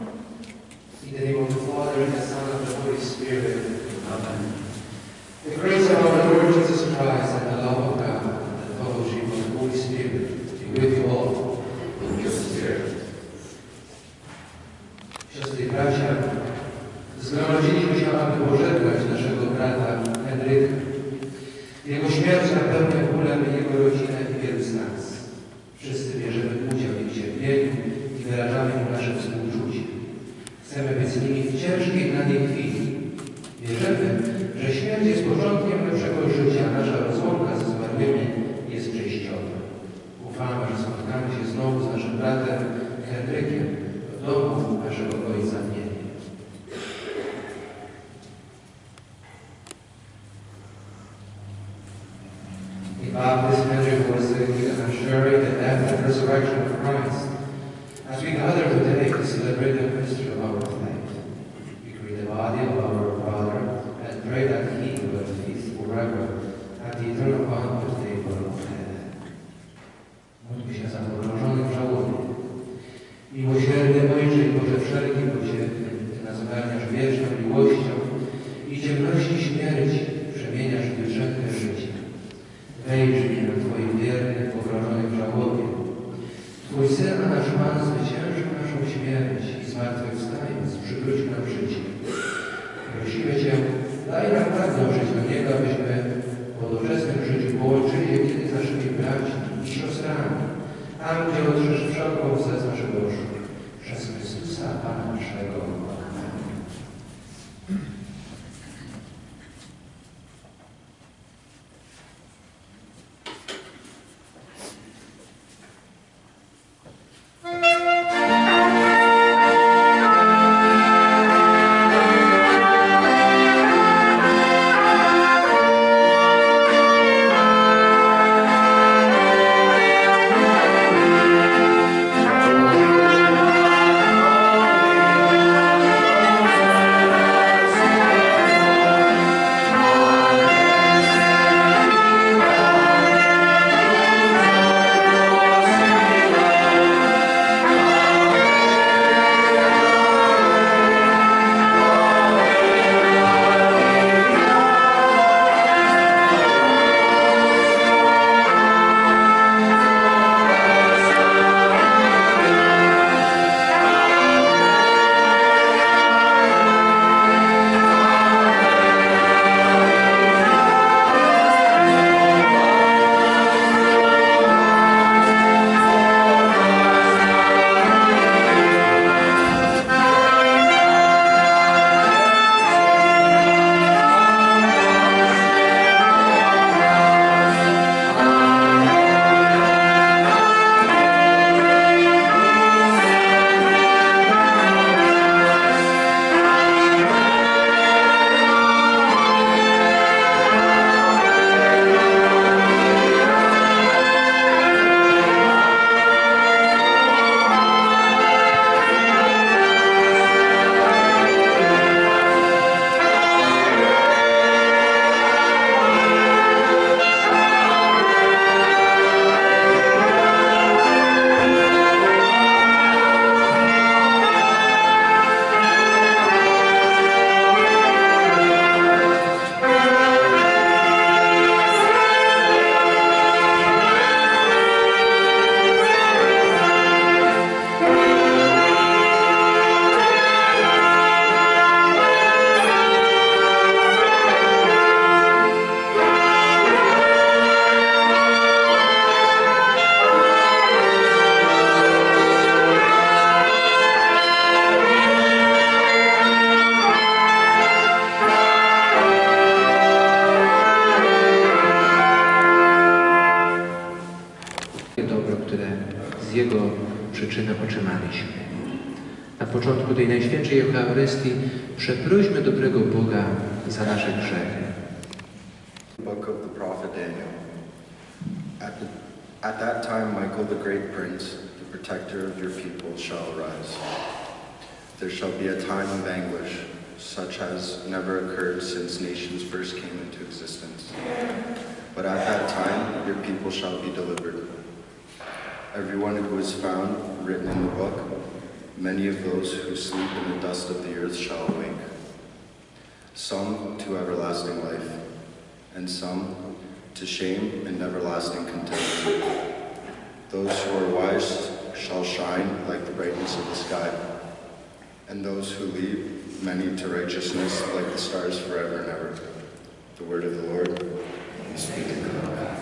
In the name of the Father, and the Son, and the Holy Spirit. Amen. The grace of our Lord Jesus Christ, and the love of God, and the fellowship of the Holy Spirit be with you all, and with your spirit. Siostry i bracia, zgromadziliśmy się, aby pożegnać naszego brata Henryka. Jego śmierć napełnia bólem jego rodzinę i wielu z nas. Wszyscy bierzemy udział w ich cierpieniu i wyrażamy mu nasze współczucie. Chcemy być z nimi w ciężkiej dla nich chwili. Wierzymy, że śmierć jest początkiem lepszego życia, a nasza rozłąka ze zmarłymi jest przejściowa. Ufamy, że spotkamy się znowu z naszym bratem Henrykiem w domu naszego Ojca w niebie. Baptist Henry was assuring the death and resurrection of Christ. As we gather today to celebrate the mystery of our faith, we greet the body of our brother and pray that he will feast forever at the eternal banquet table of heaven. Módlmy się za pogrążonych w żałobie. Miłosierny Ojcze i Boże wszelki pociechy, Ty nas ogarniasz wieczną miłością i ciemności śmierci przemieniasz w wieczne życie. Wejrzyj na Twoich wiernych, pogrążonych w żałobie. Twój Syn, a nasz Pan, zwyciężył naszą śmierć i zmartwychwstając przywrócił nam życie. Prosimy Cię, daj nam pragnąć żyć do Niego, abyśmy w podoczesnym życiu połączyli się kiedy z naszymi braćmi i siostrami, tam, gdzie odrzesz wszelką łzę z naszego oczu. Przez Chrystusa, Pana naszego. Amen. Na początku tej Najświętszej Eucharystii przeprośmy dobrego Boga za nasze grzechy. Book of the prophet Daniel. At that time Michael the great prince, the protector of your people, shall arise. There shall be a time of anguish, such as never occurred since nations first came into existence. But at that time your people shall be delivered. Everyone who is found written in the book, Many of those who sleep in the dust of the earth shall awake, some to everlasting life, and some to shame and everlasting contempt. Those who are wise shall shine like the brightness of the sky, and those who lead many to righteousness like the stars forever and ever. The word of the Lord. We speak in God.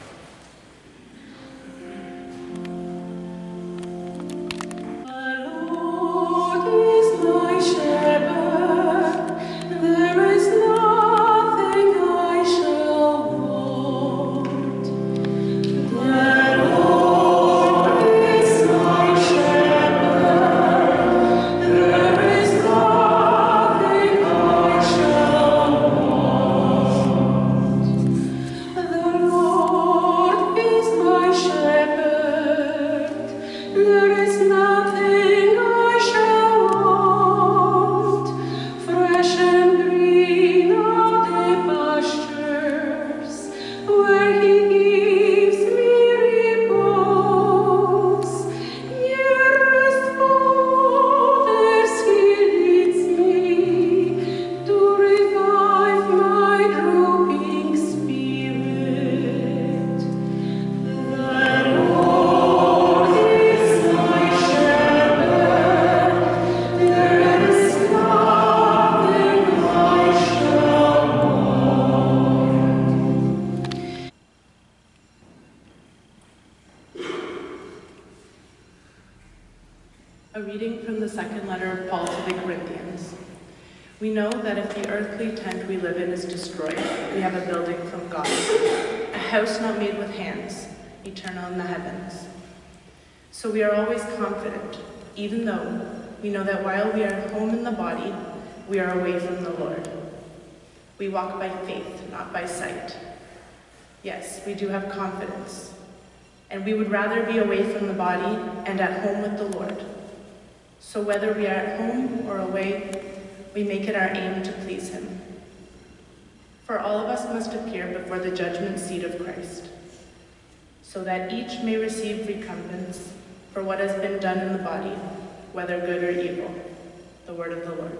A reading from the second letter of Paul to the Corinthians. We know that if the earthly tent we live in is destroyed, we have a building from God, a house not made with hands, eternal in the heavens. So we are always confident, even though we know that while we are at home in the body, we are away from the Lord. We walk by faith, not by sight. Yes, we do have confidence, and we would rather be away from the body and at home with the Lord. So whether we are at home or away, we make it our aim to please him. For all of us must appear before the judgment seat of Christ, so that each may receive recompense for what has been done in the body, whether good or evil. The word of the Lord.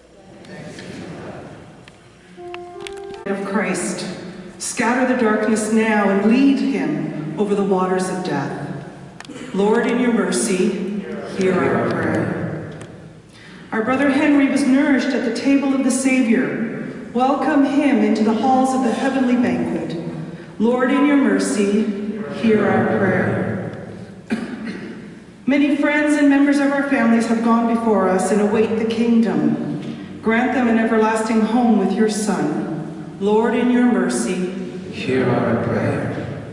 Of Christ, scatter the darkness now and lead him over the waters of death. Lord, in your mercy, hear our prayer. Our brother Henry was nourished at the table of the Savior. Welcome him into the halls of the heavenly banquet. Lord, in your mercy, hear our prayer. Many friends and members of our families have gone before us and await the kingdom. Grant them an everlasting home with your Son. Lord, in your mercy, hear our prayer.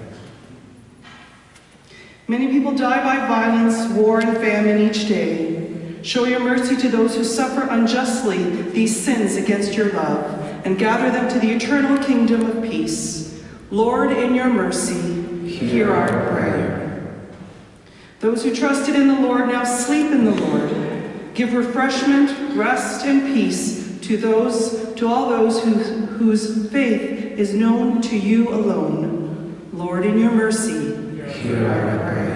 Many people die by violence, war, and famine each day. Show your mercy to those who suffer unjustly these sins against your love, and gather them to the eternal kingdom of peace. Lord, in your mercy, hear our prayer. Those who trusted in the Lord now sleep in the Lord. Give refreshment, rest, and peace to all those whose faith is known to you alone. Lord, in your mercy, hear our prayer.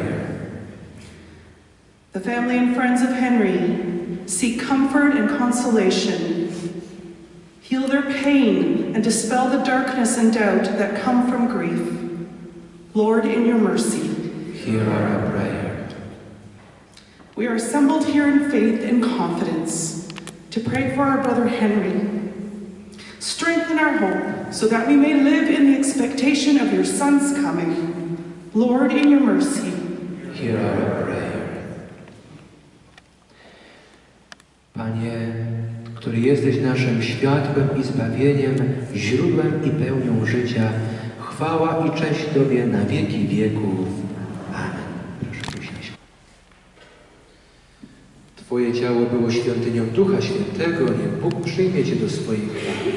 The family and friends of Henry seek comfort and consolation. Heal their pain and dispel the darkness and doubt that come from grief. Lord, in your mercy, hear our prayer. We are assembled here in faith and confidence to pray for our brother Henry. Strengthen our hope so that we may live in the expectation of your Son's coming. Lord, in your mercy, hear our prayer. Panie, który jesteś naszym światłem i zbawieniem, źródłem i pełnią życia, chwała i cześć Tobie na wieki wieków. Amen. Proszę usiąść. Twoje ciało było świątynią Ducha Świętego, niech Bóg przyjmie Cię do swoich rąk.